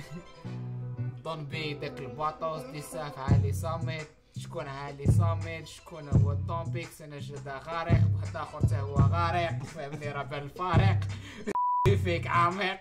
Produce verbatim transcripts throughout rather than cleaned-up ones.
دون بي داك الباطوس دي ساف علي صامت. شكون علي صامت؟ شكون هو دون بيكس؟ انا جدا غارق، واحد اخر حتى هو غارق، فهمني راه بان الفارق. فيك عميق.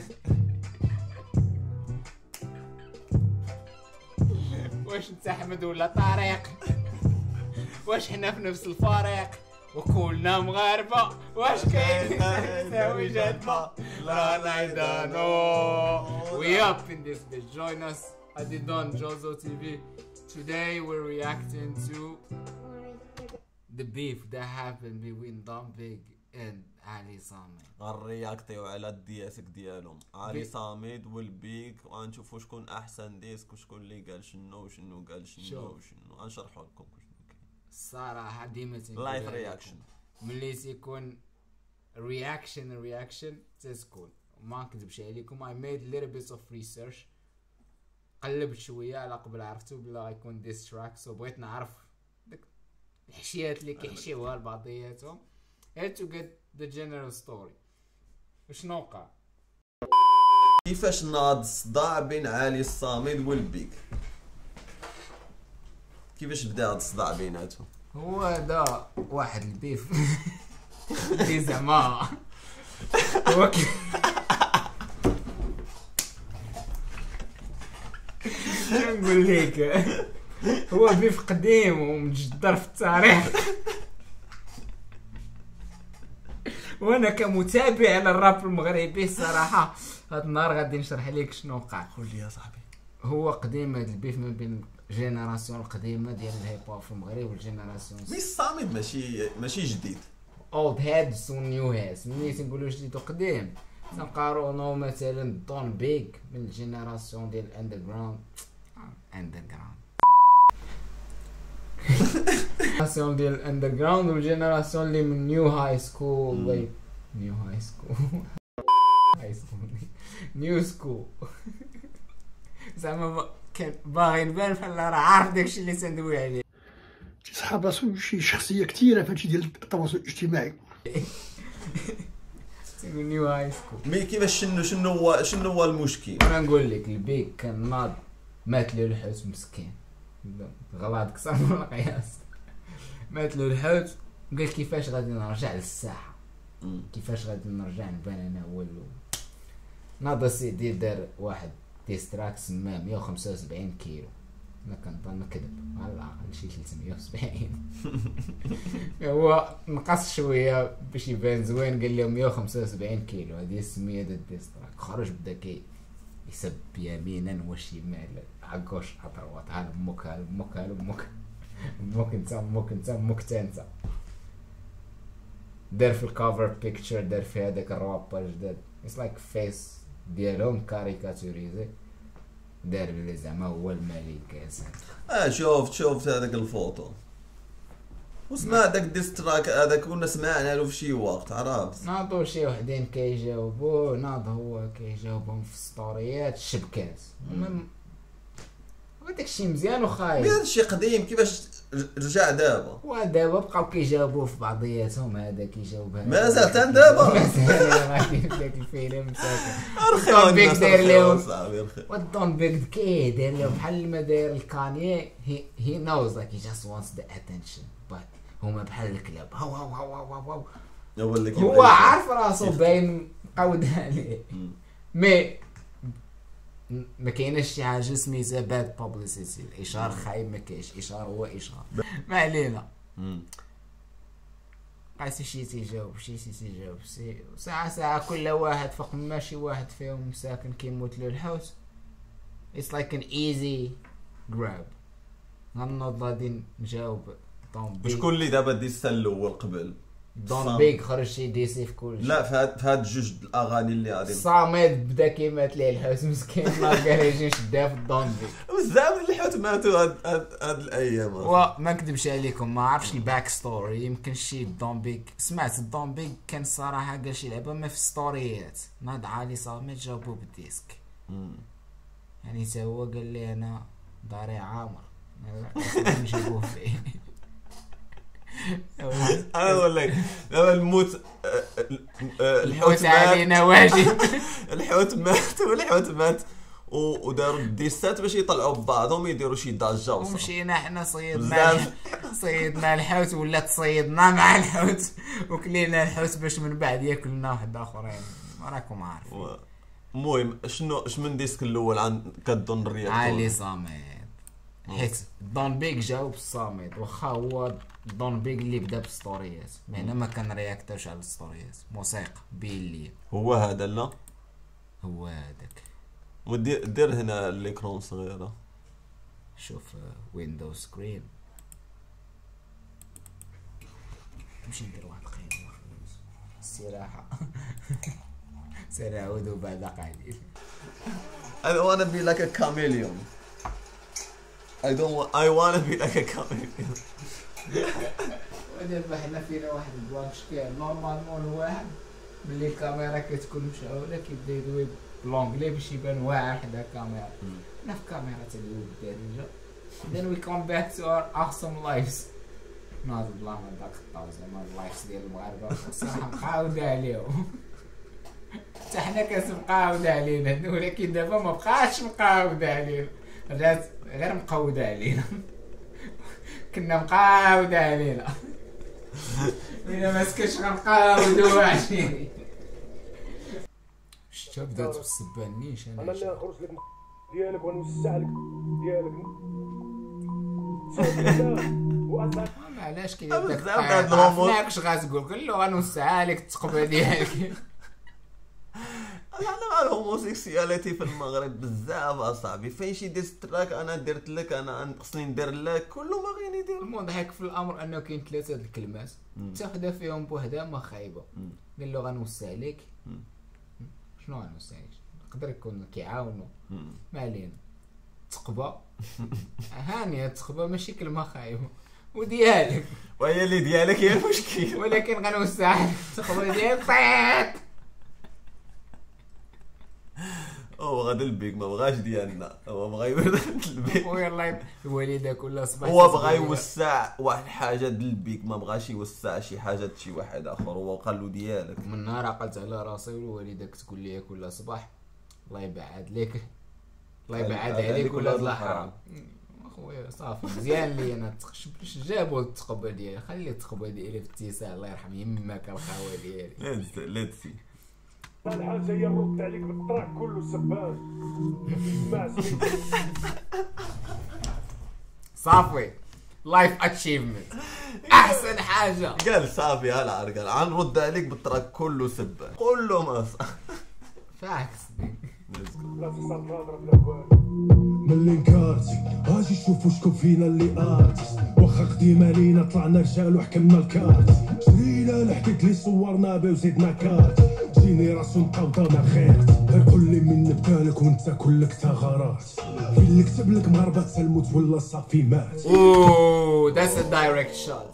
واش انت احمد ولا طارق؟ واش حنا في نفس الفريق وكلنا مغاربة؟ واش كاين نساوي جدنا؟ لا نايدا نو. We up in this bitch. Join us at the Don Jozo تي في. Today we're reacting to the beef that happened between Don Big and علي صامد. غنرياكتيو على الدياسك ديالهم علي صامد والبيك، وغنشوفو شكون احسن ديسك وشكون اللي قال شنو وشنو قال شنو وشنو. غنشرحو لكم شنو كاين. الصراحة ديما لايف رياكشن ملي تيكون رياكشن رياكشن تتكون ما نكذبش عليكم. I made a little bit of research. قلبت شوية على قبل عرفتو بلا غيكون ديس تراك، سو بغيت نعرف داك الحشيات اللي كيحشيوها لبعضياتهم had to get the general story. وشنو وقع؟ كيفاش ناض الصداع بين علي الصامد والبيك؟ كيفاش بدا هاد الصداع بيناتهم؟ هو دا واحد البيف اللي زعما هو نقول لك هو بيف قديم ومجدر في التاريخ. وانا كمتابع للراب المغربي الصراحه هاد النهار غادي نشرح لك شنو وقع. قول لي يا صاحبي. هو قديم هاد البيف ما بين جينيراسيون القديمه ديال الهيب هوب في المغرب والجينيراسيون مي الصامد ماشي ماشي جديد. اولد هيدز و نيو هيدز. ملي تنقولوا جديد وقديم تنقارنوا مثلا دون بيج من الجينيراسيون ديال الاندرغراوند اندرغراوند جينيراسيون ديال الاندرغراوند والجينيراسيون اللي من نيو هاي سكول. وي نيو هاي سكول هاي سكول نيو سكول. زعما كان باغي نبان بحال راه عارف داكشي اللي تندوي عليه. تيسحب راسو شي شخصيه كثيره فهادشي ديال التواصل الاجتماعي. تيقول نيو هاي سكول. مي كيفاش شنو شنو هو شنو هو المشكل؟ انا نقول لك البيك كان ناض مات له الحوت مسكين. غلط كثر من القياس. مات له الحوت قال كيفاش غادي نرجع للساحه، كيفاش غادي نرجع نبان انا هو الاول. ناض سيدي دار واحد ديستراك سماه مية وخمسة وسبعين كيلو. انا كنظن كذب على الاقل شي ثلاثمية وسبعين. هو نقص شويه باش يبان زوين، قال لهم مية وخمسة وسبعين كيلو. هذه السميه ديال الديستراك. خرج بدا كي يسب يمينا وشمال عكوش عطروات على امك على امك على امك امك انت امك انت امك انت. دار في الكافر بيكتشر، دار في هذاك الرواباج، دار اتس لايك فيس ديالهم كاريكاتوريزي، دار بلي زعما هو الملك يا ساتر. اه شوفت شوفت هذاك الفوتو وسمع داك ديستراك هذاك كنا سمعنا له في شي وقت عرفت. ناضو شي وحدين كيجاوبو، ناض هو كيجاوبهم في ستوريات الشبكات. المهم داكشي مزيان وخايب. هادشي قديم كيفاش رجع دابا؟ ودابا بقاو كيجاوبوا في بعضياتهم، هذا كيجاوب هذا مازال حتى دابا. مازال غادي في داك الفيلم مساكن. دون بيك داير لهم ودون بيك كي داير لهم بحال ما داير الكانيي. هي هي نوز لايك هي جاست وانتس ذا اتنشن بات هما بحال الكلاب. هاو هاو هاو هاو هاو هو عارف راسو باين مقود عليه. مي ما كايناش شي حاجه سميتها باد بابليسيتي. الاشهار خايب، ما كاينش اشهار هو اشهار. ما علينا. قاسي شي تيجاوب شي شي تيجاوب سي ساعه ساعه كل واحد فوق ماشي واحد فيهم ساكن كيموت له الحوت. اتس لايك ان ايزي جراب. غنوض غادي نجاوب دون بيك. شكون اللي دابا ديس الاول قبل؟ دون بيك خرج شي ديسي في كلشي. لا في هاد في هاد جوج الاغاني اللي غادي صامد بدا كيمات ليه الحوت مسكين. ما قال يجي شدها في الدون بيك. بزاف الحوت ماتوا هاد هاد, هاد الايام. وما نكذبش عليكم ما عرفتش الباك ستوري. يمكن شي دون بيك سمعت الدون بيك كان صراحه قال شي لعبه ما في ستوريات. ناض علي صامد جابوه بالديسك. يعني حتى هو قال لي انا داري عامر نجيبوه فيه. انا نقول لك دابا الموت الحوت علينا واجب. الحوت مات والحوت مات و- وداروا الديسات باش يطلعوا ببعضهم يديروا شي ضجه وصافي. ومشينا حنا صيدنا بزاف. صيدنا الحوت ولا تصيدنا مع الحوت وكلينا الحوت باش من بعد ياكلنا واحد اخرين راكم عارفين. و- المهم شنو اش من ديسك الاول عن كدون الرياكتور؟ علي صامت، حيت دون بيك جاوب الصامت واخا هو دون بيك اللي بدا بالستوريات، معناه ما كان رياكتوش على الستوريات، موسيقى بيلي هو هذا لا هو هذاك. ودير دير هنا ليكرون صغيره. شوف ويندوز سكرين نمشي ندير واحد القيمة استراحة سير عودوا بعد قليل. I wanna be like a chameleon. I don't want I wanna be like a chameleon. ودابا حنا فينا واحد البلان شكال نورمالمون واحد ملي الكاميرا كتكون مشعولة كيبدا يدوي بلونجلي باش يبان واعر حدا الكاميرا. حنا في كاميرا تدوي بالدارجة. Then we come back to our awesome lives. ناض بلا ما داك الطاو زعما اللايفز ديال المغاربة الصراحة مقاودة عليهم. حتى حنا كتبقاودة علينا ولكن دابا ما بقاتش مقاودة علينا، رجعت غير مقودة علينا. كنا مقاودة علينا. إلا ما سكتش غنقاودو عشيري. شتا بدات بالسبان نيش انا انا. اللي نخرج لك ديالك ونوسع لك ديالك وأصلا ما علاش كيدير داك بزاف د هاد الهومور. عرفناك اش غتقول، قول له غنوسعها لك التقبه ديالك. انا مع الهوموسيكسياليتي في المغرب بزاف اصاحبي، فين شي ديس تراك انا درت لك انا خصني ندير لك كله ما غير يدير. المضحك في الامر انه كاين ثلاثه د الكلمات تاخذها فيهم بوحدها ما خايبه. قال له غنوسع لك، شنو غنوسع لك؟ يقدر يكون كيعاونوا ما علينا. تقبه هانيه، التقبه ماشي كلمه خايبه وديالك، وهي اللي ديالك هي المشكل. ولكن غنوسع لك التقبه ديالك طيط. هو غادي البيك ما بغاش ديالنا، هو بغا يورد البيك. خويا الله الوالده كل صباح هو بغا يوسع واحد الحاجه ديال البيك، ما بغاش يوسع شي حاجه د شي واحد اخر، هو قال له ديالك. من نهار عقلت على راسي والوالدك تقول لي كل صباح الله يبعد لك، الله يبعد عليك ولاد الحرام. اخويا صافي مزيان لي انا باش جابوا التقبه ديالي، خلي التقبه ديالي في التيساع الله يرحم يماك الخاوه ديالي. ليتس ليتس سي. الحاجه هي نرد عليك بالطراك كله سبان ما سميت صافي لايف اتشيفمنت احسن حاجه. قال صافي هالعار قال غنرد عليك بالتراك كله سبان كله ما صح. فاكس لا تصير نهضر بلا والو ملي نكارتي اجي شوفوا شكون فينا اللي ارتست، واخا قديمه لينا طلعنا رجال وحكمنا الكارت، شرينا الحكيت لي صورنا بيه وزيدنا كارت، جينيراسيون مقوضه خيرت، غير قول لي من بالك وانت كلك ثغرات، في اللي كتب لك مغربه تلموت ولا صافي مات. اوه ذاتس ا دايركت شوت.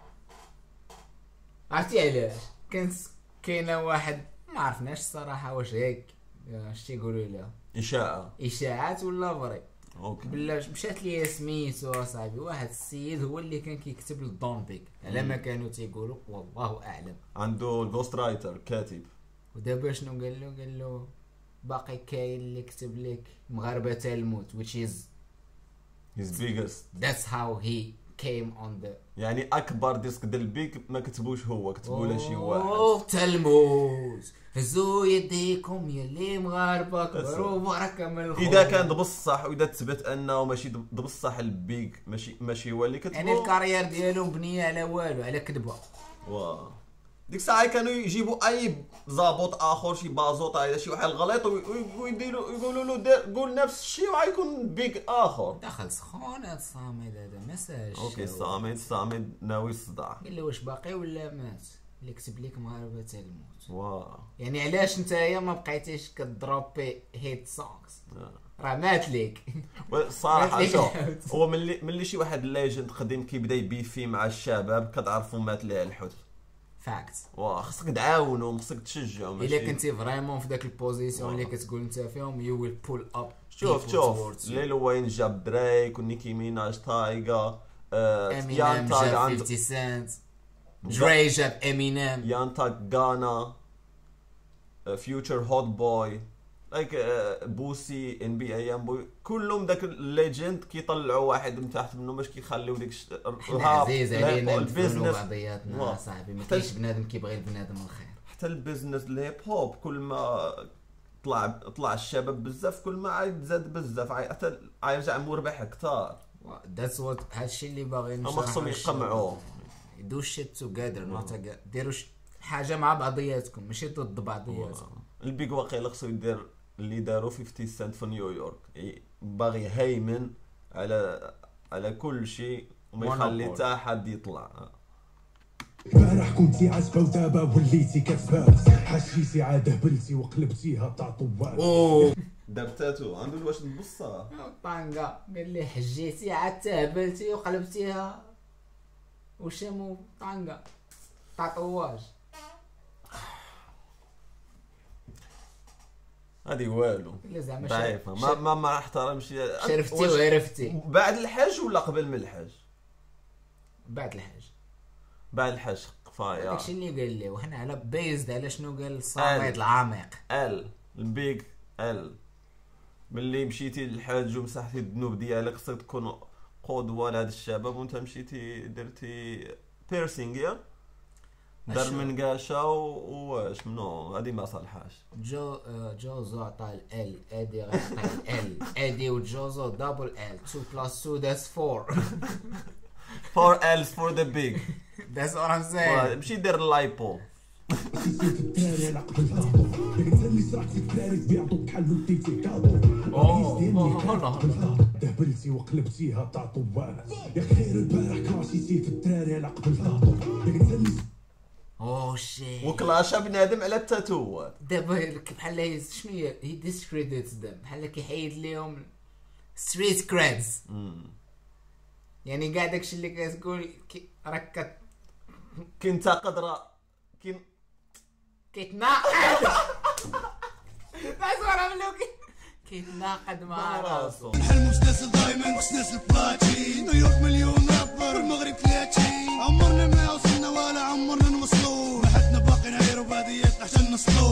عرفتي علاش؟ كانت كاينه واحد ما عرفناش الصراحه واش هيك اش تيقولوا لها اشاعه اشاعات ولا فري. اوكي بلا مشات لي سميتو اصاحبي واحد السيد هو اللي كان كيكتب للدون بيك على ما كانوا تيقولوا والله اعلم. عنده الجوست رايتر كاتب. ودابا شنو قال له؟ قال له باقي كاين اللي كتب لك مغاربه تلموت which is his biggest. that's how he came on the يعني اكبر ديسك ديال البيك ما كتبوش هو، كتبوا له شي واحد. اوه تلموت هزوا يديكم يا اللي مغاربه كبروا بركه من الخوف. اذا كان بصح واذا تثبت انه ماشي بصح البيك ماشي ماشي هو اللي كتبو. يعني الكارير ديالو مبنيه على والو، على كذبه. واه ديك الساعه كانوا يجيبوا اي ظابط اخر شي بازوطه ولا شي واحد غليط ويديروا يقولوا له دير قول نفس الشيء وغيكون بيك اخر. دخل سخونه الصامد هذا ما ساهلش. اوكي صامد صامد ناوي الصداع. قال له واش باقي ولا مات اللي كتب لك مغاربه تلموت. واه يعني علاش نتايا ما بقيتيش كدروبي هيت سونغز؟ راه مات ليك. صراحه مات شوف ليك. هو ملي ملي شي واحد ليجند قديم كيبدا يبيفي مع الشباب كتعرفوا مات ليه الحوت. فاكت. واه خصك تعاونهم خصك تشجعهم. الا كنتي فريمون في داك البوزيسيون اللي كتقول انت فيهم يو ويل بول اب. شوف شوف ليل وين جاب دريك ونيكي ميناج تايغا امينيم جاب خمسين سنت، دري جاب امينيم، يان تاك غانا، فيوتشر هوت بوي، لايك بوسي ان بي اي ام بوي كلهم داك الليجند كيطلعوا واحد من تحت منهم باش كيخليو ديك حنا عزيز علينا البيزنس نفهموا بعضياتنا صاحبي، ما كاينش بنادم كيبغي البنادم الخير. حتى البيزنس الهيب هوب كل ما طلع طلع الشباب بزاف كل ما عاد زاد بزاف حتى عيرجع مربح اكثر. ذاتس وات هادشي اللي باغيين هما خصهم يقمعوا دو شيت توغادر نوت ديروا حاجه مع بعضياتكم ماشي ضد بعضياتكم. البيك واقيلا خصو يدير اللي داروا خمسين سنت في نيويورك، باغي هيمن على على كل شيء وما يخلي حتى حد يطلع. البارح كنتي عزبة ودابا وليتي كتبات، حشيتي عاد هبلتي وقلبتيها تاع طوال. دار تاتو عنده واش نبصها طانقا قال لي حجيتي عاد تهبلتي وقلبتيها وشامو طانقا تاع طواج. هادي والو ضعيفه ما ما ما احترمش. شرفتي وعرفتي بعد الحج ولا قبل من الحج؟ بعد الحج. بعد الحج كفايه. داكشي اللي قال لي وحنا على بيزد على شنو قال الصامد العميق ال البيك ال ملي مشيتي للحج ومسحتي الذنوب ديالك خصك تكون قدوه لهاد الشباب وانت مشيتي درتي بيرسينغ يا دار من قاشا واش منو هادي ما صالحاش. جو جوزو عطى ال ادي غيعطي ال ادي وجوزو دبل ال two plus two that's four four L's for the big that's what I'm saying. مشي دير اللايبو الدراري على قبلها انت اللي سرعتي الدراري تبيعطو بحال ولديتي كادو. دهبلتي وقلبتيها تاع طوال يا خير البارح كراشيتي في الدراري على قبلها انت اللي اوه شي وكلاشا بنادم على التاتوات. دابا بحال شنو هي هي ديسكريديتس دم بحال كيحيد ليهم ستريت كريدز. يعني كاع داكشي اللي كتقول راك كينتقد راه كين كيتناقض صورة ملوكي كيتناقض مع راسو. بحال مستسل دايما مستسل بلاتين نيويورك مليون رابر المغرب ثلاثين عمرنا ما وصلنا ولا عمرنا نوصلو حدنا باقي نعيرو باديات عشان نصلو.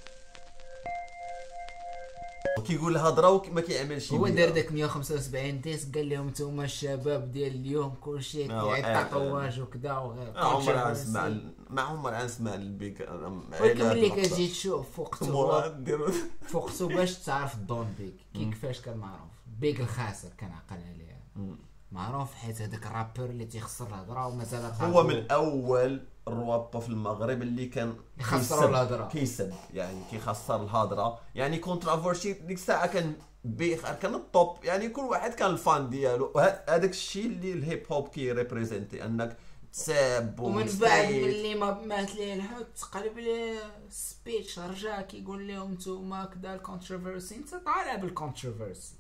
كيقول الهضره وما كيعملش. هو دار داك مية وخمسة وسبعين ديس قال لهم نتوما الشباب ديال اليوم كلشي كيعيط تطواج وكذا وغير. عمر نسمع ما عمر نسمع البيك. ولكن ملي كتجي تشوف وقتو فوقتو باش تعرف دون بيك كيفاش كان معروف. بيك الخاسر كان عقل عليه معروف حيت هذاك الرابر اللي تيخسر الهضره ومازال هو من اول الروابا في المغرب اللي كان يخسروا الهضره كيسب يعني كيخسر الهضره يعني كونترافيرسي. ديك الساعه كان بيخ كان الطوب يعني كل واحد كان الفان ديالو. هذاك الشيء اللي الهيب هوب كي ريبريزنتي انك تساب ومن بعد ملي ما مات ليه الحوت تقلب ليه سبيتش رجع كيقول لهم نتوما كذا الكونتروفيرسي انت طالع بالكونتروفيرسي.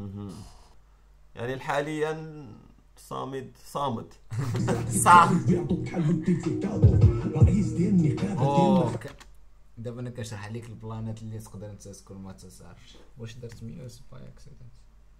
يعني حاليا صامد صامد صامد بيعطو بحال ولديتي كادو رئيس ديال النقابه ديال دابا انا كنشرح عليك البلانات اللي تقدر انت تكون ما تسارش. واش درت ميوز باي اكسيدنت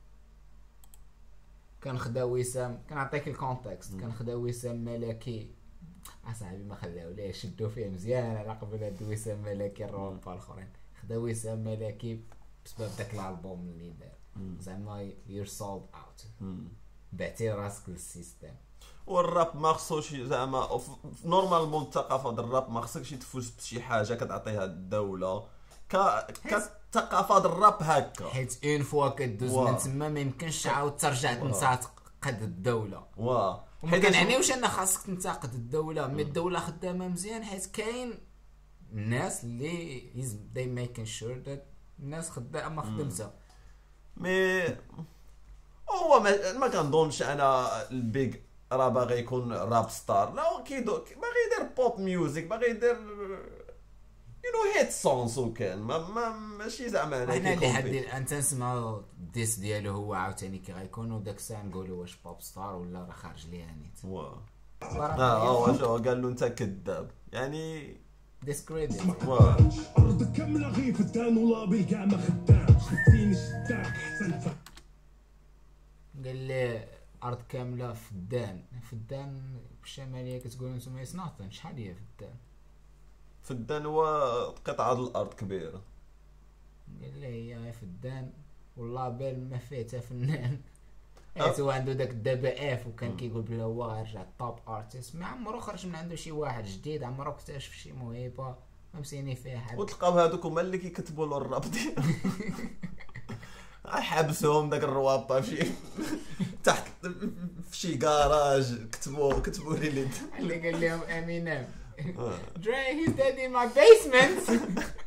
كنخدا وسام كنعطيك الكونتكست كنخدا وسام ملكي اصاحبي ما خلاو ليه شدوا فيه مزيان على قبل هاد وسام ملكي الروابا الاخرين. خدا وسام ملكي بسبب داك الالبوم اللي دار زعما يور سولد اوت بعتي راسك للسيستم. والراب ما خصوش زعما نورمالمون الثقافه ديال الراب ما خصكش تفوز بشي حاجه كتعطيها الدوله ك كثقافه ديال الراب هكا حيت اون فوا كدوز من تما ما يمكنش عاود ترجع تنتقد الدوله. واه حيت كنعنيوش ان خاصك تنتقد الدوله مي الدوله خدامه مزيان حيت كاين الناس اللي they making sure that الناس خدامه خدمتها. مي هو ما, ما كنظنش انا البيغ راه باغي يكون راب ستار. لا كيدو باغي يدير بوب ميوزك باغي يدير يو نو هيت سونز وكان ما, ما ماشي زعما انا حنا اللي حد انت نسمعوا الديس ديالو هو عاوتاني كي غيكون وداك الساعه نقولوا واش بوب ستار ولا راه خارج ليها نيت. واه اه واش قال له انت كذاب يعني ديسكريديت. واه ارض كامله غير فدان ولابي كاع ما خدام شفتيني شداك حتى قال لي ارض كامله فدان فدان بالشماليه كتقولوا نتوما يسناطن شحال هي فدان؟ فدان هو قطعه الارض كبيره قال لي يا فدان واللابيل ما فيه حتى فنان. حيت هو عنده داك الدبا اف وكان كيقول بلي هو غيرجع توب ارتست، ما عمرو خرج من عنده شي واحد جديد، عمرو اكتشف شي موهبه ما مسيني فيها حد. وتلقاو هذوك هما اللي كيكتبوا له الراب ديالو. حبسهم داك الروابط في شي تحت في شي كراج كتبوا كتبوا لي لي اللي قال لهم امينيم دري هيز ديد ان ماي بيسمنت.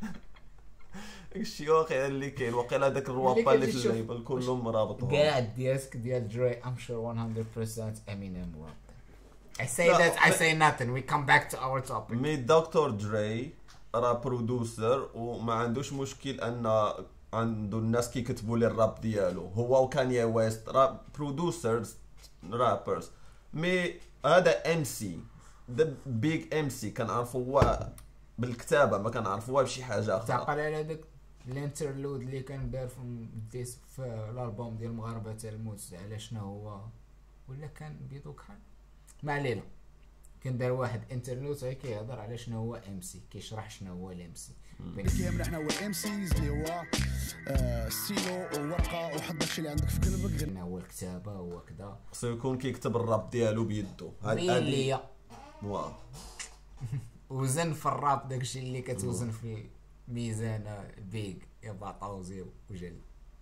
داكشي واقع اللي كاين واقيلا داك الروابط اللي في الليبل كلهم مرابطين. كاع الديسك ديال دري ام شور one hundred percent امينيم راب. I say that I say nothing. We come back to our topic. مي دكتور دري راه برودوسر وما عندوش مشكل ان عنده الناس كيكتبوا لي الراب ديالو. هو وكانيا ويست راب برودوسرز رابرز. مي هذا ام سي ذا بيج ام سي كنعرفوا هو بالكتابه، ما كنعرفوا بشي حاجه اخرى. تعقل على داك الانترلود اللي كان دار في الديس في الالبوم ديال المغاربه تاع الموت على شنو هو ولا كان بيضو كحل ما علينا. كان دار واحد انترلود هي كيهضر على شنو هو ام سي، كيشرح شنو هو الام سي. كيما حنا هو ام سيز اللي هو ستيلو وورقه وحط داكشي اللي عندك في قلبك. شنو هو الكتابه هو كذا، خصو يكون كيكتب الراب ديالو بيدو. هذه واه وزن في الراب داكشي اللي كتوزن في ميزان بيج يا باطوزي وجل.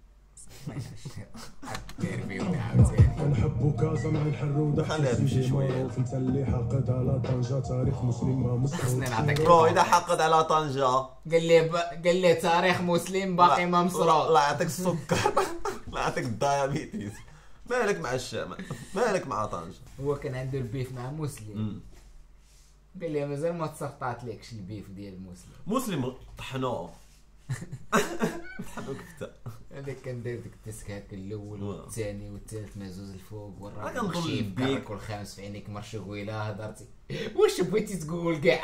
كنحبو كازا مع الحرودة خليها تمشي شويه. انت اللي حاقد على طنجة تاريخ مسلم ما مسلم. خصني نعطيك برو اذا حقد على طنجة قال لي ب... قال لي تاريخ مسلم باقي ما مسروق. الله يعطيك السكر. الله يعطيك الدايابيتيس. مالك مع الشام، مالك مع طنجة. هو كان عنده البيف مع مسلم. قال لي مازال ما تسقطات لكش البيف ديال مسلم. مسلم طحنوه طحنوه كفته. هذاك كان داير ديك الديسك هكا الاول والثاني والثالث مهزوز الفوق أنا والرابع كنظن مشي البيك. يبكرك والخامس في عينيك مرشوق ويلا هضرتي واش بغيتي تقول كاع.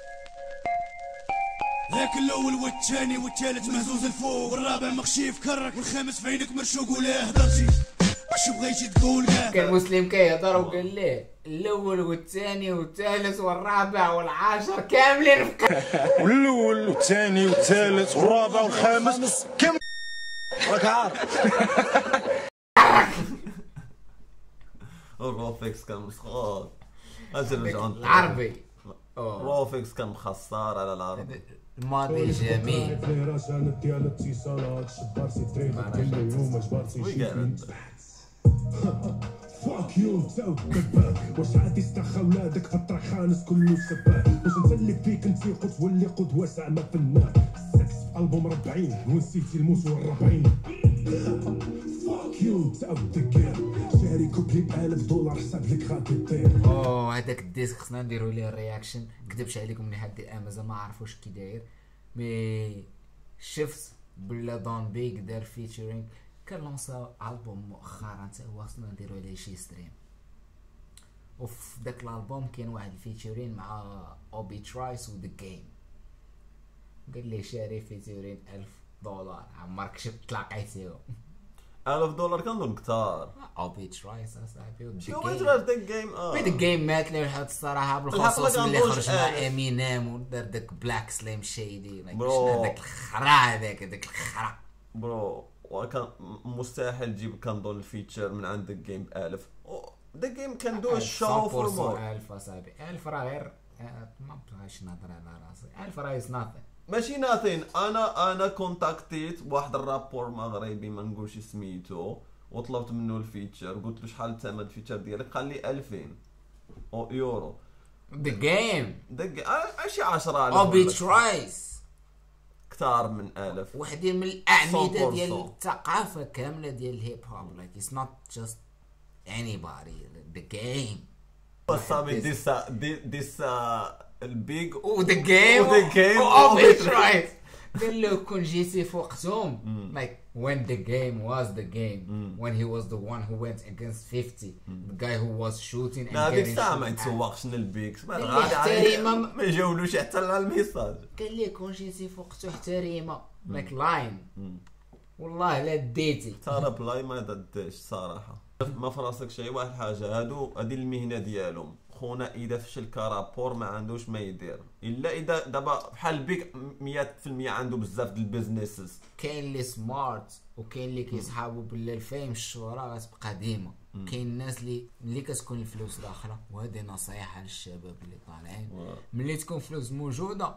هاك الاول والثاني والثالث مهزوز الفوق والرابع مخشي يفكرك والخامس في عينك مرشوق ولا هضرتي واش بغيتي تقول كاع. كان مسلم كيهضر وقال ليه الاول والثاني والثالث والرابع والعاشر كاملين فكر. والاول والثاني والثالث والرابع والخامس كم راك عارف. الروفيكس كان مسخر. اجي نرجعو العربي الروفيكس كان مخسر على العربي. الماضي جميل. في رجال ديال الاتصالات شبارتي تريفك كل يوم جبرتي شي فين فاك يو تساوي كباك. واش عاد يستخى ولادك في الطريق خانس كله سباك. واش انت اللي فيك انت قلت واللي قدوه زعما فنان. السكس في البوم ربعين ونسيتي الموس والربعين. فاك يو تساوي دكير شاري كوبلي بألف دولار حساب لك غادي تطير. اوه هذاك الديسك خصنا نديرو ليه الرياكشن. كذبش عليكم ملي حد امازون ما عرفوش كي داير. مي شفت بلا دون بيك دار فيتشرينغ كان لونسا البوم مؤخرا حتى هو خصنا نديرو عليه شي ستريم. وفي داك الالبوم كاين واحد الفيتشرين مع اوبي ترايس و ذا جيم. قال لي شاري فيتشرين ألف دولار عمرك شفت تلاقيتيهم. ألف دولار كنظن كثار. اوبي ترايس اصاحبي شو بغيت راك داك جيم اه بيد الجيم مات لي واحد الصراحه بالخصوص الحق ملي كنظن خرج مع آلف. امينيم ودار داك بلاك سليم شيدي برو. داك الخرا هذاك داك الخرا. برو وكان مستحيل تجيب كنظن الفيتشر من عند الجيم بألف. داك جيم كان دو شو فور مور. ألف اصاحبي ألف راه غير ما بغيتش نهضر على راسي. ألف راه از ناثين ماشي ناثين. انا انا كونتاكتيت واحد الرابور مغربي ما نقولش سميتو وطلبت منه الفيتشر. قلت له شحال ثمن الفيتشر ديالك؟ قال لي ألفين او يورو. ذا جيم دق شي عشرة ألف اوبي ولا ترايس كثار من ألف. وحده من الاعمده مية ديال بالمية. الثقافه كامله ديال الهيب هوب. لايك اتس نوت جاست anybody ذا جيم صافي ديس ديس البيج وذا جيم وذا جيم اوبي ترايس. قال له كون جيتي فوقتهم like when the game was the game when he was the one who went against fifty the guy who was shooting and لا هذيك getting الساعة ما shot. يتسوقش للبيكس ما اللي غادي عليه احترم- ما يجاولوش حتى على الميساج. قال لي كون جيتي فوقتو احتريمه like line والله لا ديتي. ترى بلاي ما دداش صراحة. ما في راسك شي واحد حاجة. هادو هادي المهنة ديالهم خونا اذا فشل كرابور ما عندوش ما يدير الا اذا دابا بحال بيك مية في المية عنده بزاف د البيزنسز. كاين اللي سمارت وكاين اللي كيصحابوا بالله الفهم الشهره غتبقى ديما. كاين الناس اللي ملي كتكون الفلوس داخله، وهذه نصيحه للشباب اللي طالعين، ملي تكون فلوس موجوده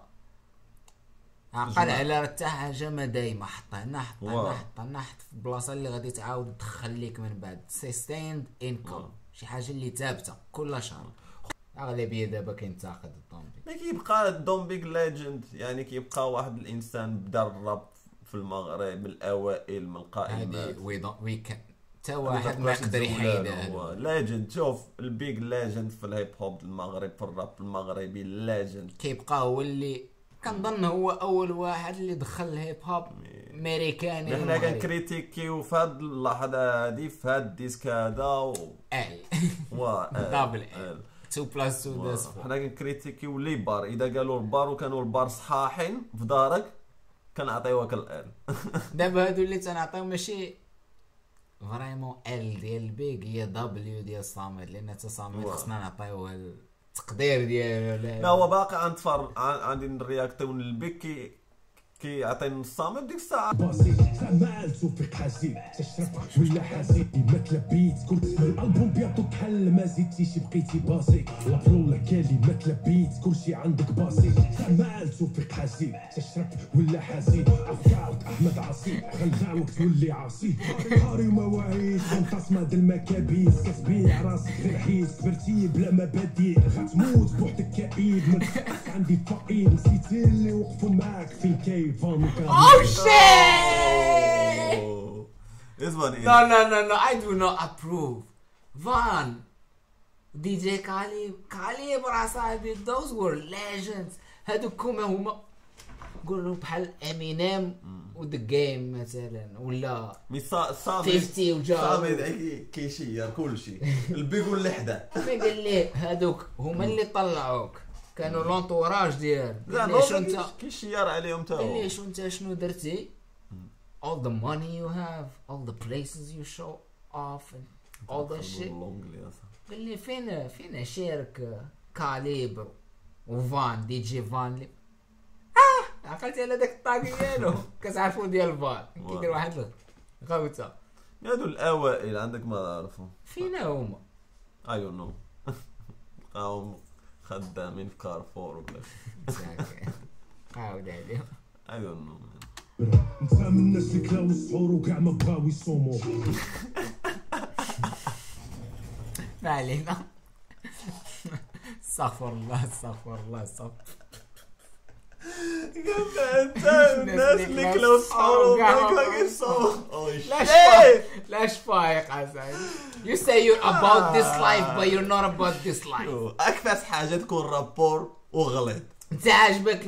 عقل على حتى حاجه ما دايما حطها هنا حطها هنا حطها هنا حط في البلاصه اللي غادي تعاود تدخل لك من بعد سيستيند انكم، شي حاجه اللي ثابته كل شهر. اغلبيه دابا كينتقد الطومبيك، ما كيبقى الدومبيك ليجند، يعني كيبقى واحد الانسان بدا الراب في المغرب من الاوائل من القائمات. هادي وي وي كان حتى واحد ما يقدر يحيدها. ليجند، شوف البيج ليجند في الهيب هوب المغرب، في الراب المغربي ليجند كيبقى هو اللي كنظن هو اول واحد اللي دخل الهيب هوب امريكاني. حنا كنكريتيكيو في هاد اللحظه هادي في هاد الديسك هذا و ال و دبل ال اثنين بلس اثنين داس أربعة. حنا كنكريتيكيو لي بار، اذا قالوا البار وكانوا البار صحاحين في دارك كنعطيوك الال. دابا هادو اللي تنعطيو ماشي فريمون ال ديال البيك، هي دبليو ديال صامد، لان تا صامد خصنا نعطيوه التقدير ديالو. لا هو باقي غنتفر عندي نرياكتيو للبيك كي كيعطيني الصامد ديك الساعه بسيط تعمل توفيق حسيب تشرب ولا حسيب ما تلبيت كنت الالبوم بيعطو كحل ما زيدتيش بقيتي باسي لابلولا كلمه تلبيت كلشي عندك بسيط تعمل توفيق حسيب تشرب ولا حسيب افكارك احمد عصيب خلعوك تولي عصيب هاري مواعيد فانتاسما د المكابيس كتبيع راسك غير حيس كبرتي بلا مبادئ غتموت بوحدك كئيب من عندي فقير نسيتي اللي وقفوا معاك في الكيف. Oh shit! This one is No, no, no, no. I do not approve. Van, D J Khalib, Khalib وراصاحبي, those were legends. هادوكم هما قولوا بحال امينيم وذا جيم مثلا ولا صامد وجا صامد كيشير كلشي البيقول اللي حدا. ما قال لي هادوك هما اللي طلعوك، كانوا لونطوراج ديال. لا ما كيشير عليهم تا هو. قال لي شو انت شنو درتي؟ all the money you have, all the places you show off and all that shit. قال لي فين فين شارك كاليبر وفان دي جي فان لي اه عقلتي على داك الطاقي ديالو كتعرفوا ديال فان كيدير واحد غوته. هادو الاوائل عندك ما تعرفهم فين هما؟ اي دون نو قاوم خدامين في كارفور ولا شي عاود عليهم اي دون نو. انت من الناس اللي كلاو السحور وكاع ما بغاو يصوموا. ما علينا. استغفر الله استغفر الله استغفر. انت الناس اللي كلاو السحور وكاع يصوموا. لاش فايق عساي. You say you're about this life but you're not about this life. اكثر حاجه تكون رابور وغلط. انت عاجبك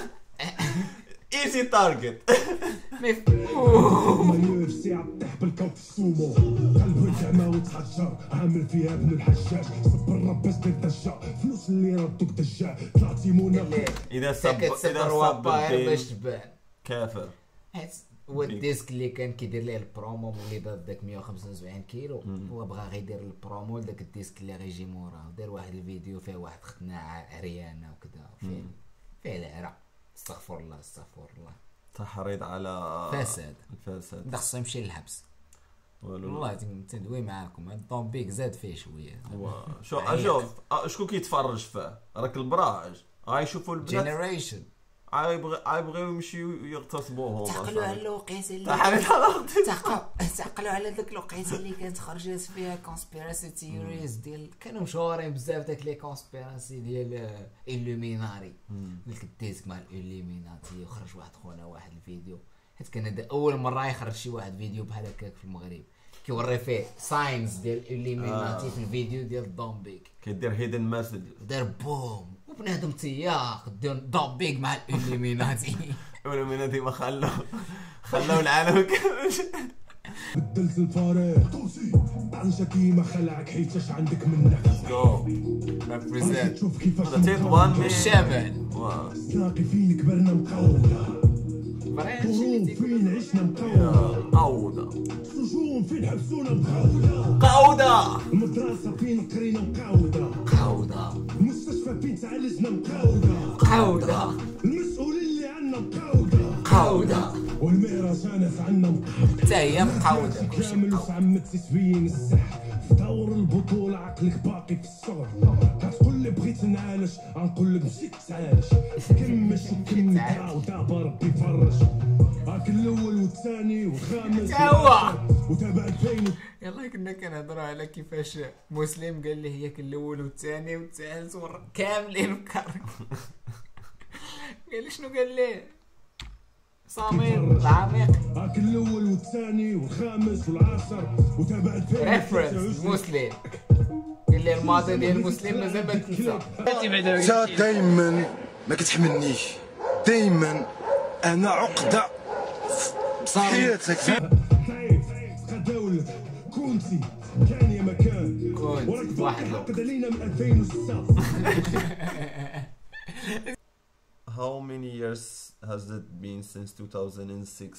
ايزي تارجت. ما يرسي عطيح بالكوت السومو قلبه تعمى وتحجر عامل فيها ابن الحجاج صبر الرب بس تدجا فلوس اللي ردوك دجا طلعتي منى اذا سب اذا سب باش تبان كافر. هو الديسك اللي كان كيدير ليه البرومو اللي ضد داك مية وخمسة وسبعين كيلو هو بغا غير يدير البرومو لداك الديسك اللي غيجي موراه دار واحد الفيديو فيه واحد خدنا عريانه وكذا فيه فيه العرا. استغفر الله استغفر الله. تحريض على فساد الفساد. دا خصو يمشي للحبس والله تندوي معاكم. هاد الطومبيك زاد فيه شويه. شو شوف شكون كيتفرج فيه راك البراج غايشوفوا البنات جينيريشن عايبغي عايبغيو يمشيو يغتصبوهم. تعقلوا على الوقيته اللي تعقلوا على داك الوقيته اللي كانت خرجت فيها كونسبيراسي تيوريز ديال كانوا مشهورين بزاف داك لي كونسبيراسي ديال إلوميناري ديك الديسك مع الإلوميناتي. وخرج واحد خونا واحد الفيديو حيت كان هذا اول مره يخرج شي واحد فيديو بحال هكاك في المغرب كيوري فيه ساينز ديال الإلوميناتي آه. في الفيديو ديال الدومبيك كيدير هيدن مسج دار بوم وبنادم تياق دير دومبيك مع الإلوميناتي. الإلوميناتي ما خلاو خلاو العالم كامل. بدلت الفريق توسي طنجة ديما خلعك حيتاش عندك منك. جو ريبريزنت شوف كيفاش تيت وان من الشمال تلاقي فين كبرنا مقودة فريش فين عشنا مقودة قودة سجون راسهم فين حبسونا مقاودة قاودة المدرسة فين قرينا مقاودة قاودة المستشفى فين تعالجنا مقاودة قاودة المسؤولين اللي عنا مقاودة قاودة والمهرجانات عنا مقاودة حتى هي مقاودة كلشي كامل مقاودة. وسعمت تسبين السح في دور البطولة عقلك باقي في الصغر كتقول لي بغيت نعالج غنقول لك مشيت تعالج كمش وكمل ودابا ربي يفرج هاك الاول والثاني والخامس تا هو. وتابع البين يلا كنا كنهضروا على كيفاش مسلم قال لي هياك الاول والثاني والثالث والر- كاملين مكرر. قال لي شنو قال لي صامت العميق هاك الاول والثاني والخامس والعاشر وتابع البين ريفرنس مسلم. قال لي الماضي ديال مسلم مازال ما تنسى. انت دايما ما كتحملنيش، دايما انا عقده في حياتك. طيب قداول كنتي كان يا مكان كنت وراك واحد فاكر لو. عقد علينا من ألفين وستة. How many years has it been since two thousand six?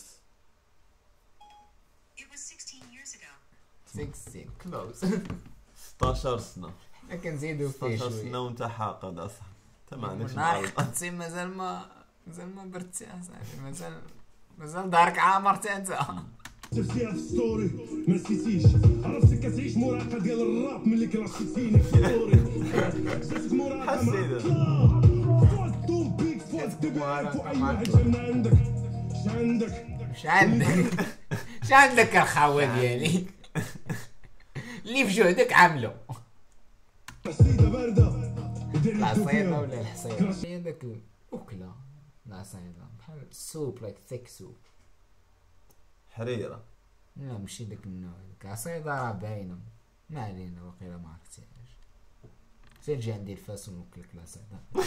It was sixteen years ago. sixteen close. ستاشر سنة. حنا كنزيدو فيه ستاشر شويه. سنة وانت حاقد اصاحبي. انت ما عندكش نهار معلومة. قدسي مازال ما مازال ما برتي اصاحبي مازال مازال دارك عامر تا انت. تفسيرها في ستوري ما نسيتيش عرفتك كتعيش مراهقة ديال الراب ملي كرشتيني في ستوري جاتك مراهقة حسيت. فوق دوم بيك فوق دبي فوق اي واحد جا من عندك اش عندك مش عندك مش عندك الخاوة ديالي اللي في جهدك عاملو. حسيدة باردة ودير لك العصيدة فيها ولا الحصيدة هي داك الأكلة العصيدة بحال السوب لايك ثيك سوب. حريرة. لا ماشي داك النوع ديك العصيدة راه باينة ما علينا واقيلا ما عرفتيهاش. سير جي عندي الفاس ونوكلك العصيدة.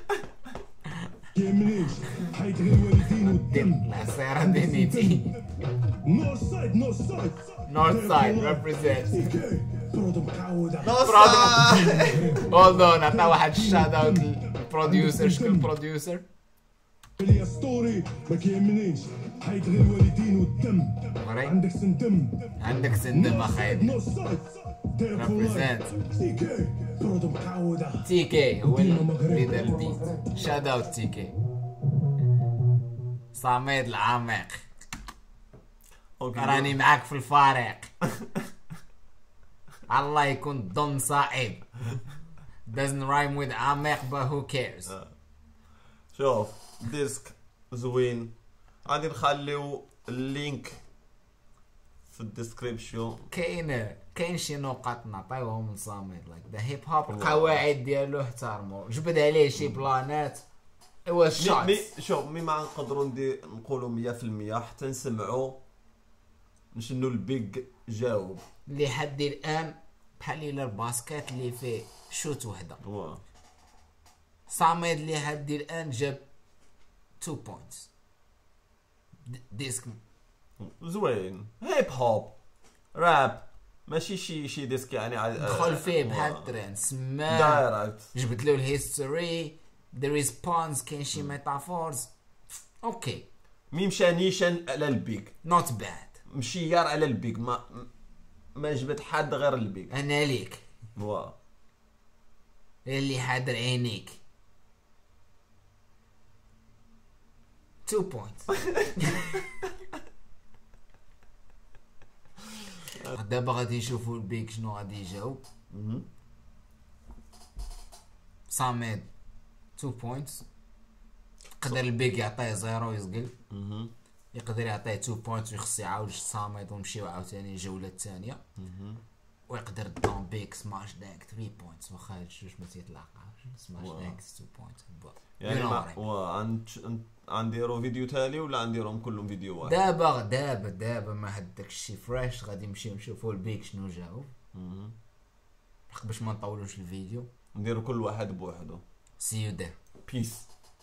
كيمنيش حيت غير الوالدين والدم العصيرة دينيتي. نورث سايد نورث سايد نورث سايد ريبريزنت. اوكي برودو مقاودة هولد اون عطا واحد الشات اوت للبروديوسر. شكون البروديوسر؟ ليا ستوري ما كيهمنيش حيت غير الوالدين والدم مري. عندك سندم عندك سندم اخايب. نورث سايد داير فول لايف. Represent. تي كي برودو مقاودة تي كي هو اللي دار البيت. شات اوت تي كي. صامد العميق اوكي. راني معاك في الفريق. الله يكون ضمن صائب. doesn't rhyme with عميق but who cares. شوف ديسك زوين. غادي نخليو اللينك في الديسكريبشن. كاين كاين شي نقاط نعطيوهم لصامد لايك ذا هيب هوب القواعد ديالو احترموا جبد عليه شي بلانات. ايوا مي الشوت مي شوف مي ما نقدروا ندي نقولوا مية في المية حتى نسمعوا نشنو البيج جاوب. اللي حد الان بحال الى الباسكيت اللي فيه شوت وحده. واه. صامد اللي حد الان جاب تو بوينتس. ديسك زوين هيب هوب راب ماشي شي شي ديسك يعني عاد- دخل فيه واه. بحال الترند سماه دايركت. جبت له الهيستوري there is puns كاين شي ميتافورز. اوكي مي مشى نيشان على البيج نوت باد. مشيار على البيج ما ما جبت حد غير البيج. انا ليك واه. اللي حاضر عينيك تو بوينتس. دابا غادي نشوفوا البيك شنو غادي يجاوب. صامد تو بوينتس. يقدر البيك يعطيه زيرو يزقل. يقدر يعطيه تو بوينتس ويخص يعاود صامد ونمشيو عاوتاني الجولة الثانية. ويقدر دون بيك سماش دانك ثري بوينتس واخا جوج ما تيتلاقاوش. سماش دانك تو بوينتس يعني ما واه غنديرو فيديو تالي ولا غنديرهم كلهم فيديو واحد؟ دابا دابا دابا ما هاد داكشي فريش غادي نمشيو نشوفو البيك شنو جاوب باش ما نطولوش الفيديو. نديرو كل واحد بوحدو. سي يو دير بيس.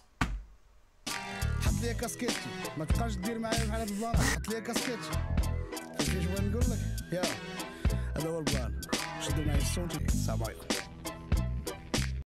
حط لي كاسكيتي ما تبقاش دير معايا بحال هاد البلان. حط لي كاسكيتي فهمتي اش بغيت نقول لك؟ يا هذا هو البلان. شدوا معايا الصوت. السلام عليكم.